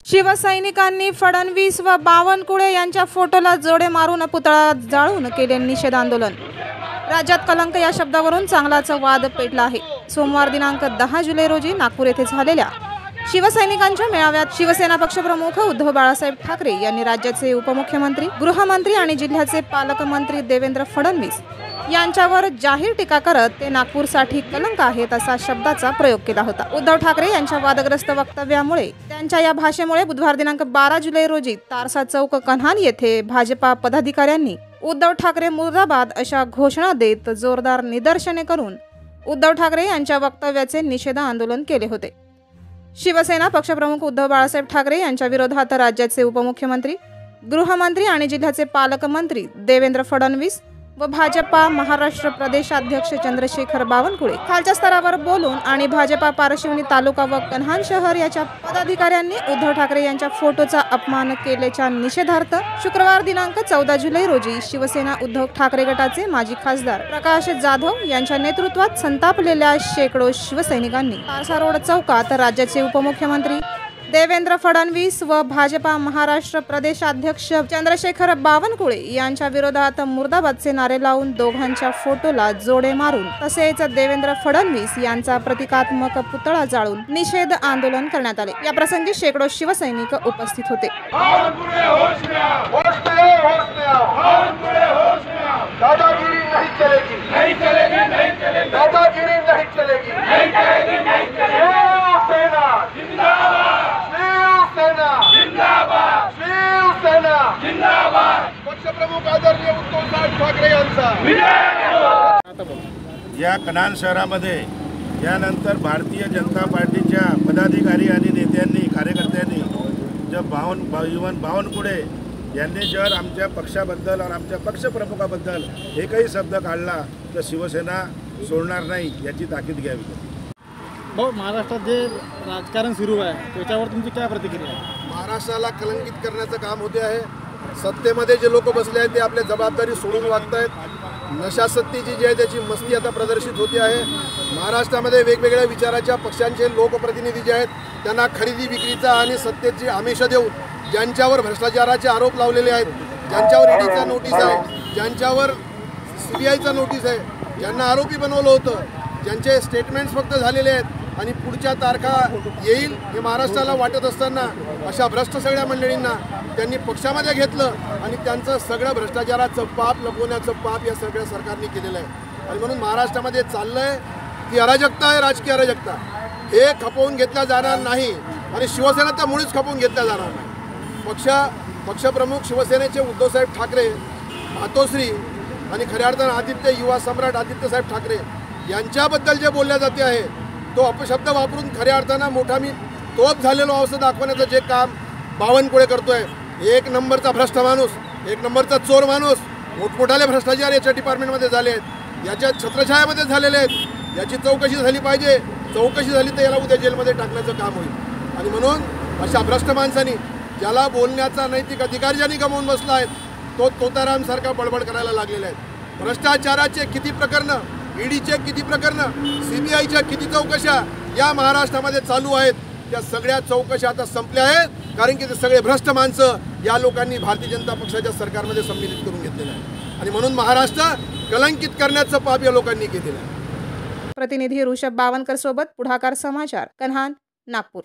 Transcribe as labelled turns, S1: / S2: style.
S1: शिवसैनिकांनी फडणवीस व बावनकुळे यांच्या फोटोला जोडे मारून पुतळा जाळून केले निषेध आंदोलन। राज्यात कलंक या शब्दावरून चांगलाच वाद पेटला आहे। सोमवार दिनांक 10 जुलै रोजी नागपूर येथे झालेल्या शिवसैनिकांच्या मेळाव्यात शिवसेना पक्षप्रमुख उद्धव बाळासाहेब ठाकरे यांनी राज्याचे उपमुख्यमंत्री, गृहमंत्री आणि जिल्ह्याचे पालकमंत्री देवेंद्र फडणवीस यांच्यावर जाहीर टीका करत ते नागपूरसाठी कलंक आहेत असा शब्दाचा प्रयोग केला होता। उद्धव ठाकरे यांच्या वादग्रस्त वक्तव्यामुळे त्यांच्या या भाषेमुळे बुधवार दिनांक 12 जुलै रोजी तारसा चौक कन्हान येथे भाजपा पदाधिकाऱ्यांनी उद्धव ठाकरे मुर्दाबाद अशा घोषणा देत जोरदार निदर्शने करून उद्धव ठाकरे यांच्या वक्तव्याचे निषेध आंदोलन केले होते। शिवसेना पक्षप्रमुख उद्धव बाळासाहेब ठाकरे यांच्या विरोधात राज्याचे उपमुख्यमंत्री, गृहमंत्री आणि जिल्ह्याचे पालकमंत्री देवेंद्र फडणवीस व भाजपा महाराष्ट्र प्रदेशाध्यक्ष चंद्रशेखर बावनकुळे खालच्या स्तरावर बोलून आणि भाजपा पारशिवनी तालुका व कन्हान शहर याच्या पदाधिकाऱ्यांनी उद्धव ठाकरे यांच्या फोटोचा अपमान केल्याच्या निषेधार्थ शुक्रवार दिनांक 14 जुलै रोजी शिवसेना उद्धव ठाकरे गटाचे माजी खासदार प्रकाश जाधव यांच्या नेतृत्वात संतापलेल्या शेकडो शिवसैनिकांनी तारसा रोड चौकात राज्याचे उपमुख्यमंत्री देवेंद्र फडणवीस व भाजपा महाराष्ट्र प्रदेशाध्यक्ष चंद्रशेखर बावनकुळे यांच्या विरोधात मुर्दाबादचे नारे लावून दोघांच्या फोटोला जोडे मारून तसेच देवेंद्र फडणवीस यांचा प्रतिकात्मक पुतळा जाळून निषेध आंदोलन करण्यात आले। या प्रसंगी शेकडो शिवसैनिक उपस्थित होते।
S2: दादागिरी नहीं चलेगी, नहीं चलेगी, नहीं चलेगी, दादागिरी नहीं चलेगी, नहीं चलेगी, नहीं चलेगी। शिवसेना जिंदाबाद, शिवसेना जिंदाबाद, शिवसेना जिंदाबाद। पक्षप्रमुख आदरणीय उद्धव साहेब ठाकरे यांचा
S3: या कन्हान शहरामध्ये यानंतर भारतीय जनता पार्टीच्या पदाधिकारी आणि नेत्यांनी, कार्यकर्त्यांनी बावनकुळे यांनी जर आमच्या पक्षाबद्दल आणि आमच्या पक्षप्रमुखाबद्दल एकही शब्द काढला तर शिवसेना सोडणार नाही याची ताकीद घ्यावी।
S4: भाऊ, महाराष्ट्रात जे राजकारण सुरू आहे त्याच्यावर तुमची काय प्रतिक्रिया आहे?
S2: महाराष्ट्राला कलंकित करण्याचं काम होते आहे। सत्तेमध्ये जे लोक बसले आहेत ते आपल्या जबाबदारी सोडून वागत आहेत। नशासक्तीची जी आहे त्याची मस्ती आता प्रदर्शित होते आहे। महाराष्ट्रामध्ये वेगवेगळ्या विचाराच्या पक्षांचे लोकप्रतिनिधी जे आहेत त्यांना खरेदी विक्रीचा आणि सत्तेची आमिषं देऊन ज्यांच्यावर भ्रष्टाचाराचे आरोप लावलेले आहेत, ज्यांच्यावर ईडीचा नोटीस आहे, ज्यांच्यावर सीबीआयचा नोटीस आहे, ज्यांना आरोपी बनवलं होतं, ज्यांचे स्टेटमेंट्स फक्त झालेले आहेत आणि पुढच्या तारखा येईल हे महाराष्ट्राला वाटत असताना अशा भ्रष्ट सगळ्या मंडळींना त्यांनी पक्षामध्ये घेतलं आणि त्यांचं सगळं भ्रष्टाचाराचं पाप लपवण्याचं पाप या सगळ्या सरकारने केलेलं आहे। आणि म्हणून महाराष्ट्रामध्ये चाललंय ती अराजकता आहे, राजकीय अराजकता। हे खपवून घेतल्या जाणार नाही आणि शिवसेना तर मुळीच खपवून घेतल्या जाणार नाही। पक्षप्रमुख शिवसेनेचे उद्धवसाहेब ठाकरे, मातोश्री आणि खऱ्या अर्थानं आदित्य युवा सम्राट आदित्यसाहेब ठाकरे यांच्याबद्दल जे बोलल्या जाते आहे तो अपशब्द वापरून खऱ्या अर्थानं मोठा मी तोच झालेलो असं दाखवण्याचं जे काम बावनकुळे करतोय, एक नंबरचा भ्रष्ट माणूस, एक नंबरचा चोर माणूस, मोठमोठाले भ्रष्टाचार याच्या डिपार्टमेंटमध्ये झाले आहेत, याच्या छत्रछायामध्ये झालेले आहेत। याची चौकशी झाली पाहिजे। चौकशी झाली तर याला उद्या जेलमध्ये टाकण्याचं काम होईल। आणि म्हणून अशा भ्रष्ट माणसांनी, ज्याला बोलण्याचा नैतिक अधिकार ज्यांनी गमावून बसला आहे तो तोतारामसारखा बडबड करायला लागलेला आहे। भ्रष्टाचाराचे किती प्रकरणं, ईडीचे किती प्रकरणं, सीबीआयच्या किती चौकशा या महाराष्ट्रामध्ये चालू आहेत, त्या सगळ्या चौकशा आता संपल्या आहेत, कारण की ते सगळे भ्रष्ट माणसं या लोकांनी भारतीय जनता पक्षाच्या सरकारमध्ये सम्मिलित करून घेतलेलं आहे आणि म्हणून महाराष्ट्र कलंकित करण्याचं पाप या लोकांनी केलेलं आहे।
S1: प्रतिनिधी ऋषभ बावनकर सोबत पुढाकार समाचार, कन्हान, नागपूर।